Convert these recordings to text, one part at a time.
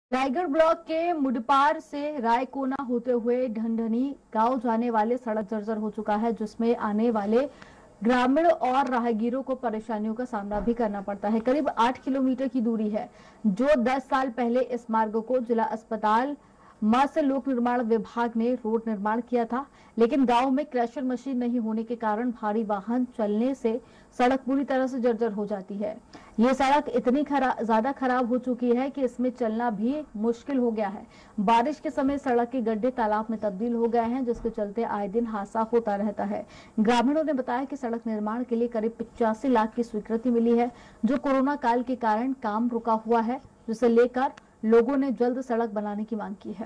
Raigarh block के मुडपार से रायकोना होते हुए ढंढनी गांव जाने वाले सड़क जर्जर हो चुका है, जिसमें आने वाले ग्रामीण और राहगीरों को परेशानियों का सामना भी करना पड़ता है। करीब 8 किलोमीटर की दूरी है, जो 10 साल पहले इस मार्ग को जिला अस्पताल मत्स्य लोक निर्माण विभाग ने रोड निर्माण किया था, लेकिन गांव में क्रशर मशीन नहीं होने के कारण भारी वाहन चलने से सड़क पूरी तरह से जर्जर हो जाती है। ये सड़क इतनी ज्यादा खराब हो चुकी है कि इसमें चलना भी मुश्किल हो गया है। बारिश के समय सड़क के गड्ढे तालाब में तब्दील हो गए हैं, जिसके चलते आए दिन हादसा होता रहता है। ग्रामीणों ने बताया कि सड़क निर्माण के लिए करीब 85 लाख की स्वीकृति मिली है, जो कोरोना काल के कारण काम रुका हुआ है, जिसे लेकर लोगों ने जल्द सड़क बनाने की मांग की है।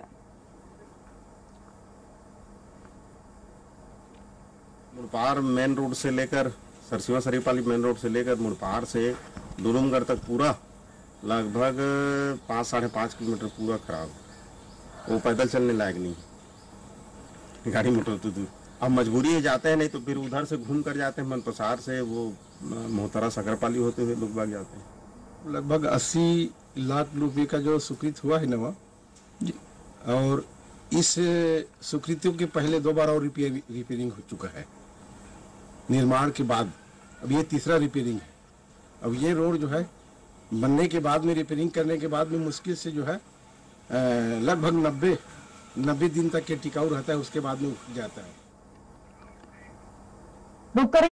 मुड़पार मेन रोड से लेकर सरसीवा शरीफ वाली मेन रोड से लेकर मुड़पार से दुरुमगढ़ तक पूरा लगभग 5-5.5 किलोमीटर पूरा खराब। वो पैदल चलने लायक नहीं, गाड़ी मोटर तो दूर। अब मजबूरी है, जाते हैं, नहीं तो फिर उधर से घूम कर जाते हैं, मनपसार से वो मोहतरा सकरपाली होते हुए लोग बाग जाते हैं। लगभग 80 लाख रुपए का जो स्वीकृत हुआ है नवा, और इस स्वीकृतियों के पहले 2 बार और रिपेयरिंग हो चुका है निर्माण के बाद। अब ये तीसरा रिपेयरिंग है। अब ये रोड जो है बनने के बाद में, रिपेयरिंग करने के बाद में मुश्किल से जो है लगभग 90 दिन तक के टिकाऊ रहता है, उसके बाद में उठ जाता है।